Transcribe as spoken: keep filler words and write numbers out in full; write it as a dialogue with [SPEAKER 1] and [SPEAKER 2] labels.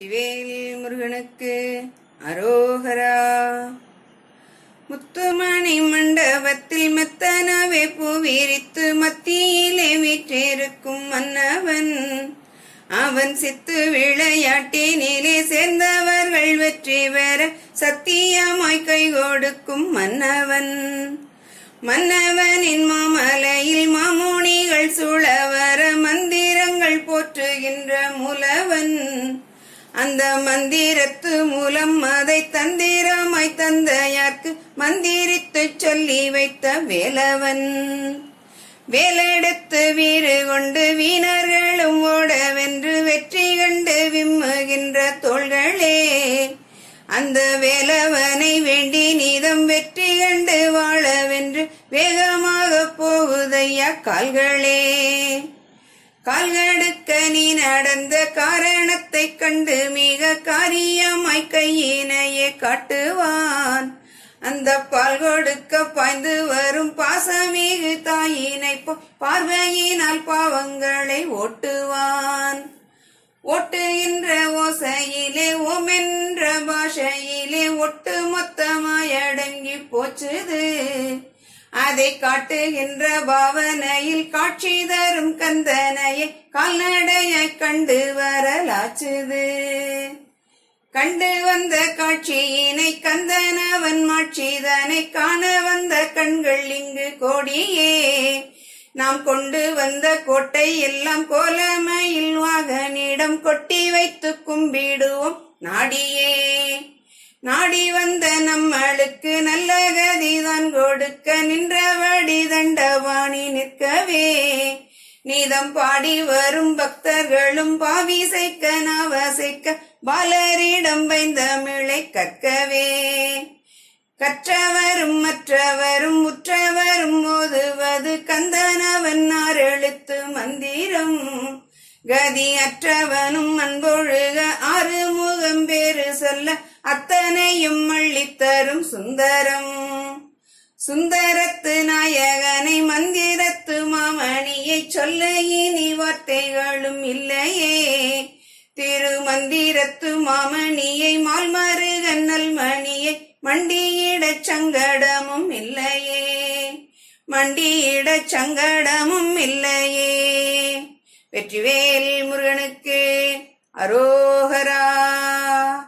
[SPEAKER 1] வேல் முருகனுக்கு அரோகரா. முத்துமணி மண்டபத்தில் மெத்தனவே பூவிரித்து மத்தியிலே வீற்றிருக்கும் மன்னவன். அவன் சித்து விளையாட்டினிலே சேர்ந்தவர்கள் வெற்றி பெற சத்தியமாய் கை கொடுக்கும் மன்னவன். மன்னவனின் மாமலையில் மாமுனிகள் சுழவர மந்திரங்கள் போற்றுகின்ற மூலவன். அந்த மந்திரத்து மூலம் அதை தந்திரமாய் தந்தையார்க்கு மந்திரித்து சொல்லி வைத்த வேலவன். வேலெடுத்து வீறு கொண்டு வீணர்களும் ஓடவென்று வெற்றி கண்டு விம்முகின்ற தோள்களே, அந்த வேலவனை வேண்டி நீதம் வெற்றி கண்டு வாழவென்று வேகமாக போகுதையா கால்களே. கால்கடுக்க நீ நடந்த காரணத்தை கண்டு மிக காரியமாய் கையினையே காட்டுவான். அந்த பால் கொடுக்க பாய்ந்து வரும் பாசமிகு தாயினை பார்வையினால் பாவங்களை ஓட்டுவான். ஓட்டுகின்ற ஓசையிலே ஓமென்ற பாஷையிலே ஒட்டு மொத்தமாய் அடங்கி போச்சுது. அதை காட்டுகின்ற பாவனையில் காட்சி தரும் கந்தனையை கால்நடையாய் கண்டு வரலாச்சுது. கண்டு வந்த காட்சியினை கந்தனவன் மாட்சிதனை காண வந்த கண்கள் இங்கு கோடியே. நாம் கொண்டு வந்த கோட்டை எல்லாம் கோலமையில் வாகனிடம் கொட்டி வைத்து கும்பிடுவோம் நாடியே. நாடி வந்த நம்மளுக்கு நல்ல கதிதான் கொடுக்க நின்றபடி தண்டவாணி நிற்கவே. நீதம் பாடி வரும் பக்தர்களும் பாவிசைக்க நவசைக்க பாலரிடம் வைந்தமிழை கற்கவே. கற்றவரும் மற்றவரும் உற்றவரும் ஓதுவது கந்தனவன் ஆறெழுத்து மந்திரம். கதி அற்றவனும் அன்பொழுக ஆறுமுகம் பேரு சொல்ல அத்தனையும் அள்ளித்தரும் சுந்தரம். சுந்தரத்து நாயகனை மந்திரத்து மாமணியை சொல்ல இனி வார்த்தைகளும் இல்லையே. திருமந்திரத்து மாமணியை மால்மருகன் நல்மணியை மண்டியிடச் சங்கடமும் இல்லையே. மண்டியிடச் சங்கடமும் இல்லையே. வெற்றிவேல் முருகனுக்கு அரோகரா.